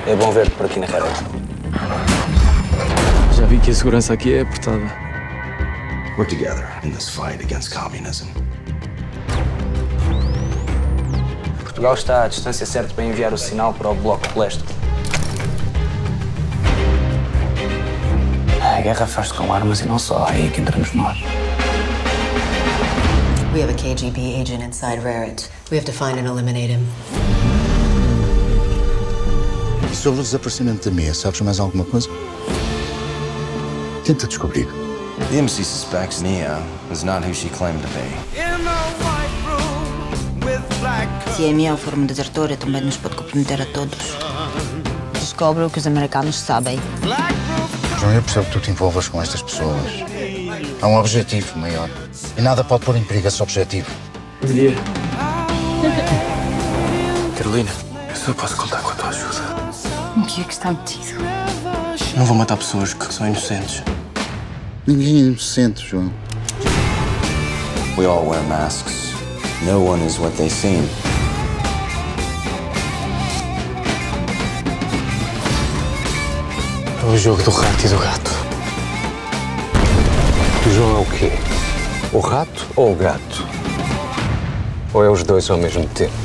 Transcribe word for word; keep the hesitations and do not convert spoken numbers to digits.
É bom ver-te por aqui na careta. Já vi que a segurança aqui é apertada. We're together in this fight against communism. Portugal está à distância certa para enviar o sinal para o Bloco de Leste. A guerra faz-se com armas e não só, é aí que entramos nós. We have a K G B agent inside Raret. We have to find and eliminate him. E sobre o desaparecimento da Mia, sabes mais alguma coisa? Tenta descobrir. The M C suspects Mia is not who she claimed to be. Se a Mia for uma desertora, também nos pode comprometer a todos. Descobre o que os americanos sabem. João, eu percebo que tu te envolvas com estas pessoas. Há um objetivo maior. E nada pode pôr em perigo esse objetivo. Diria. Carolina, eu só posso contar com a tua ajuda. O que é que está metido? Não vou matar pessoas que são inocentes. Ninguém é inocente, João. We all wear masks. No one is what they seem. É o jogo do rato e do gato. O João é o quê? O rato ou o gato? Ou é os dois ao mesmo tempo?